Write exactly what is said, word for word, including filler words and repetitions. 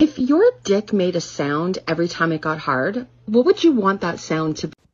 If your dick made a sound every time it got hard, what would you want that sound to be?